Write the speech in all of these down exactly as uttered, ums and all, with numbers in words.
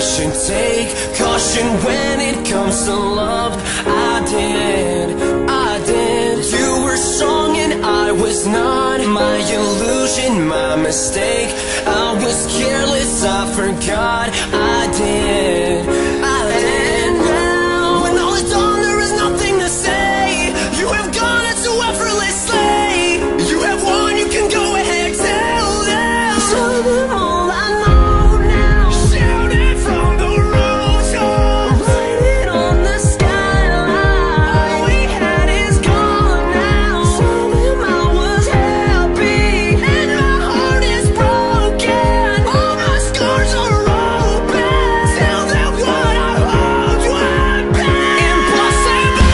should take caution when it comes to love. I did, I did. You were strong and I was not. My illusion, my mistake. I was careless, I forgot. I did, I did. Now, when all is done, there is nothing to say. You have gone into effortlessly. You have won, you can go ahead, tell them. Tell them all I know now. Shout it from the rooftops. Write it on the skyline. All we had is gone now. Tell them I was happy and my heart is broken. All my scars are open. Tell them what I hoped would be. Impossible,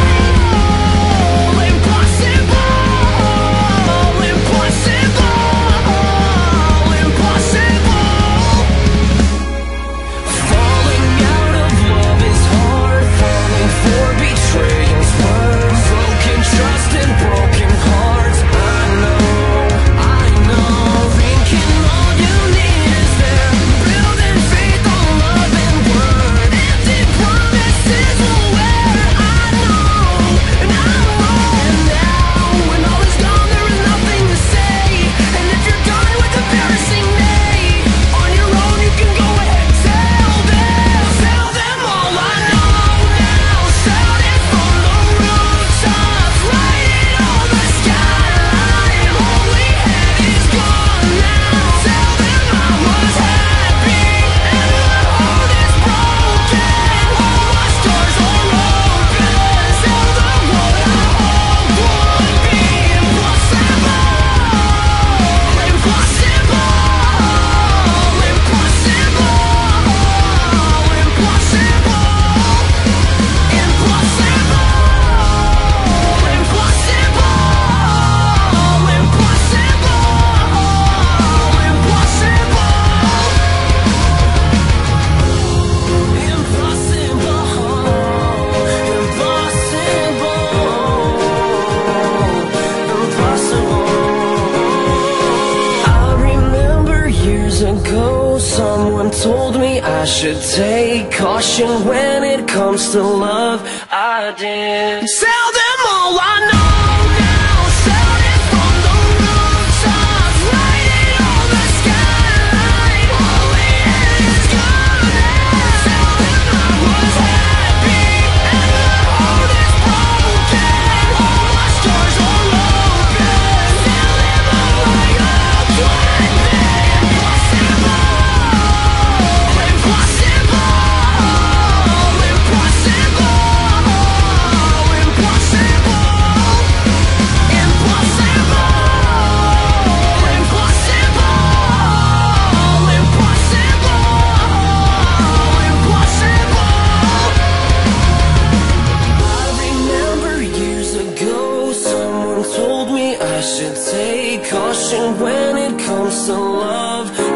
impossible, impossible, impossible. Falling out of love is hard. Falling for betrayal's worse. Broken trust and broken hearts. I know, I know. Thinking all you need is there. Building faith on love and word. Empty promises will wear. I know, and I know. And now, when all is gone, there is nothing to say. And if you're done with embarrassing me, on your own you can go ahead, tell them. Tell them all I know now. Shout it from the rooftops. Write it on the skyline. All we had is gone now. Tell them I was happy and my heart is broken. All my scars are open. Tell them what I hoped would be. Impossible, impossible, impossible, impossible, I remember years ago, someone told me I should take caution when it comes to love. I did. Tell them all I know now. Shout it from the rooftops. Write it on the skyline. All we had is gone now. Tell them I was happy and my heart is broken. All my scars are open. Tell them all I hoped would be. Impossible, impossible, impossible, I should take caution when it comes to love.